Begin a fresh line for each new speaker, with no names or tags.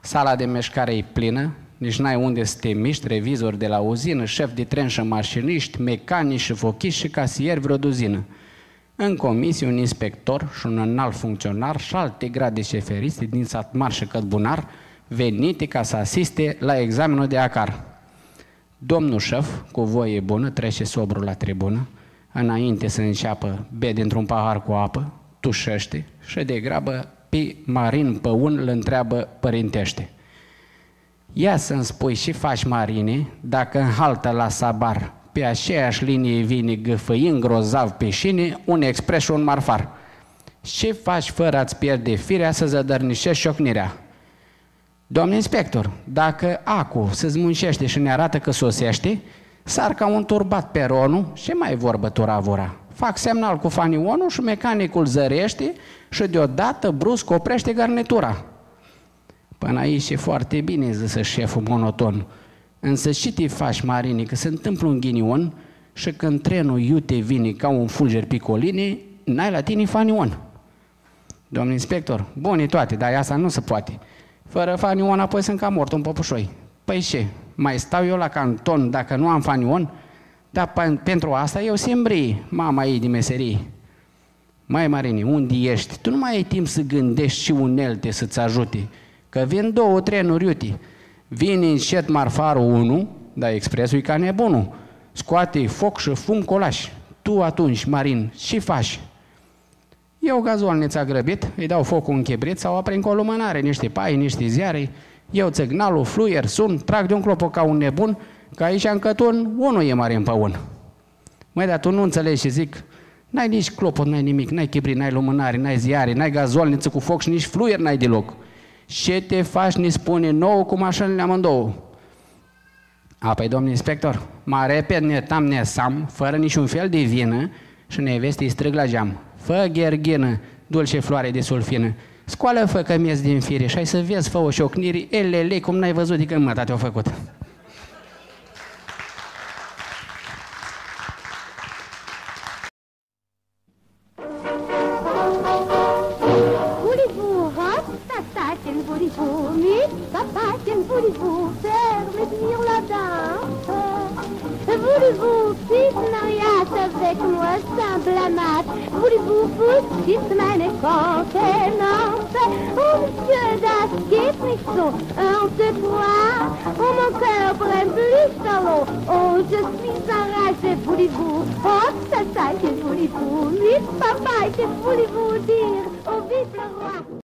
Sala de mișcare e plină, nici n-ai unde să te miști, revizori de la uzină, șef de tren și mașiniști, mecanici și fochiști și casieri vreo duzină. În comisie un inspector și un înalt funcționar și alte grade șeferiste din satmar și cătbunar venite ca să asiste la examenul de acar. Domnul șef, cu voie bună, trece sobru la tribună, înainte să înceapă, bea dintr-un pahar cu apă, tușește și de grabă pe Marin Păun îl întreabă părintește. Ia să-mi spui și faci, Marine, dacă în haltă la Sabar, pe aceeași linie vine gâfăind grozav pe șine un expres și un marfar. Ce faci fără a-ți pierde firea să zădărnișești ciocnirea? Domnul inspector, dacă acu se-ți muncește și ne arată că sosește, sar ca un turbat peronul și mai vorbă turavura. Fac semnal cu fanionul și mecanicul zărește și deodată brusc oprește garnitura. Până aici e foarte bine, zise șeful monoton. Însă ce te faci, Marine, că se întâmplă un ghinion și când trenul iute vine ca un fulger pe coline, n-ai la tine fanion. Domnul inspector, bune toate, dar asta nu se poate. Fără fanion apoi sunt ca mort un popușoi. Păi ce, mai stau eu la canton dacă nu am fanion? Dar pentru asta eu sembrii, mama ei de meserie. Mai Marine, unde ești? Tu nu mai ai timp să gândești și unelte să-ți ajute, că vin 2 trenuri iute. Vine încet marfarul 1, dar expresul e ca nebunul. Scoate foc și fum colaș. Tu atunci, Marin, ce faci? Eu gazolnița grăbit, îi dau focul în chebrit sau aprind cu o lumânare, niște pai, niște ziare. Eu țăgnalul, fluier, sun, trag de un clopoc ca un nebun, că aici în cătun, unul e Marin Păun. Măi, dar tu nu înțelegi și zic, n-ai nici clopot, n-ai nimic, n-ai chebrit, n-ai lumânare, n-ai ziare, n-ai gazolniță cu foc și nici fluier n-ai deloc. Ce te faci, ne spune nouă cu mașinile amândouă? Apoi, domnul inspector, mă repet, ne tam, ne sam, fără niciun fel de vină și neveste-i strâng la geam. Fă gherghină, dulce floare de sulfină, scoală fă cămiez din fire și hai să vezi, fă o șocniri, elele, cum n-ai văzut de când măta te-au făcut.
Voulez-vous faire revenir la danse? Voulez-vous petite mariage avec moi sans blâmage? Voulez-vous petite meine contenance? Oh monsieur, das geht nicht so, un, deux, trois. Oh mon cœur brûle plus dans l'eau. Oh je suis enragée, voulez-vous? Oh ça, que voulez-vous? Miss papa, que voulez-vous dire? Oh vive le roi!